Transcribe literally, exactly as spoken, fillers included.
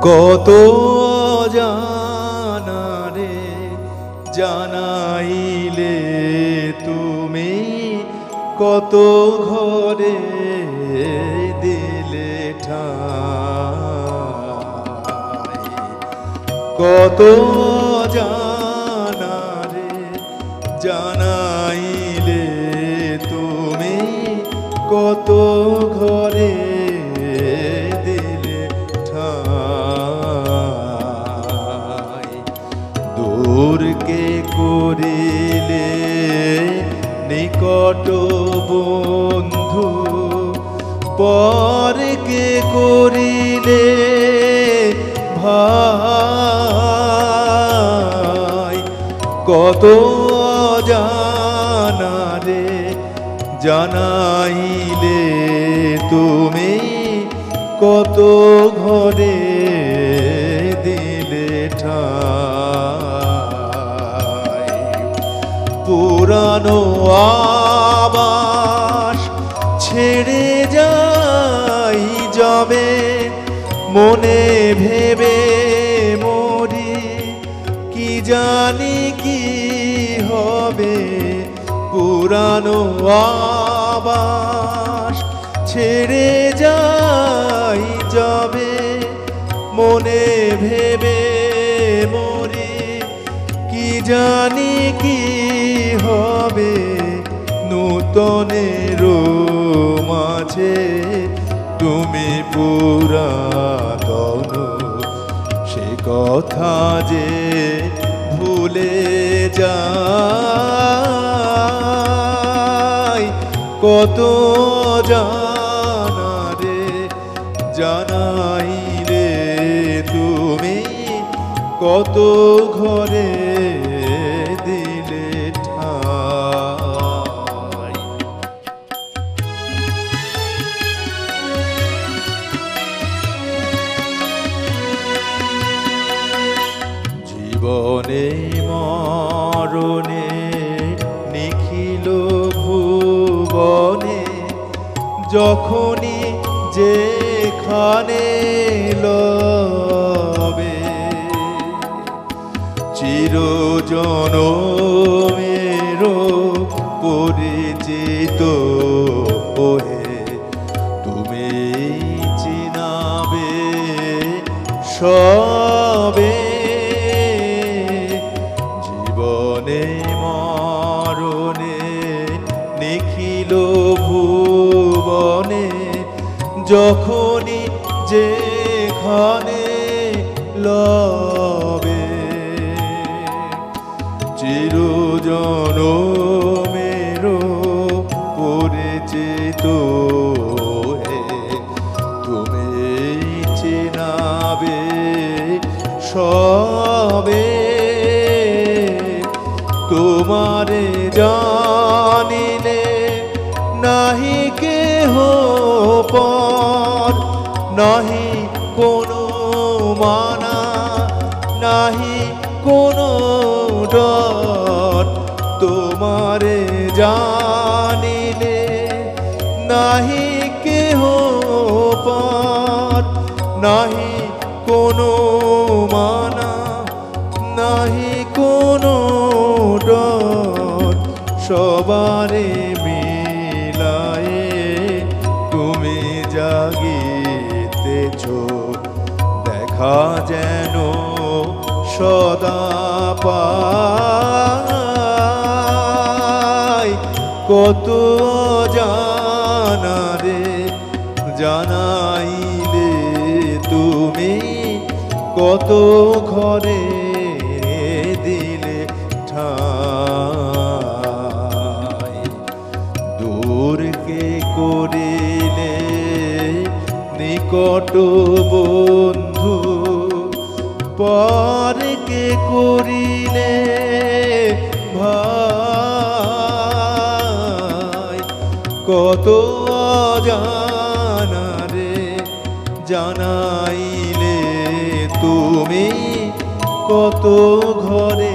কত জানারে জানাইলে তুমি, কত ঘরে দিলে ঠাই। কত জানারে জানাইলে তুমি, কত ঘরে দিলে ঠাই। দূরকে করিলে নিকট বন্ধু, পরকে করিলে ভাই। কত জানারে জানাইলে তুমি, কত ঘরে দিলে ঠাই। পুরানো আবাস ছেড়ে যাই যাবে, মনে ভেবে মরি কি জানি কি হবে। পুরানো আবাস ছেড়ে যাই যাবে, মনে ভেবে মরি কি জানি কি হবে। নূতনের মাঝে তুমি পুরাতন, সে কথা যে ভুলে যাই। কত জানারে জানাইলে তুমি, কত ঘরে দিলে ঠাই। জীবনে মরণে নিখিল ভুবনে, যখনই যেখানে লবে চিরজনমের পরিচিত হয়ে, তুমি চিনাবে সবে। জীবনে মরণে নিখিল ভুবনে, যখনই যেখানে লবে চিরজনমের পরিচিত হে, তুমি চিনাবে সবে। তোমারে জানিলে নাহি কেহ পর, নাহি কোনো মানা, নাহি কোনো ডর। তোমারে জানিলে নাহি কেহ পর, নাহি কোনো মানা, নাহি কোনো ডর। সবারে মিলায়ে তুমি জাগিতেছ, দেখা যেন সদা পাই। কত জানারে জানাইলে তুমি, কত ঘরে দিলে ঠাই। দূরকে করিলে নিকট বন্ধু, পরকে করিলে ভাই। কত জানারে জানাইলে তুমি, কত ঘরে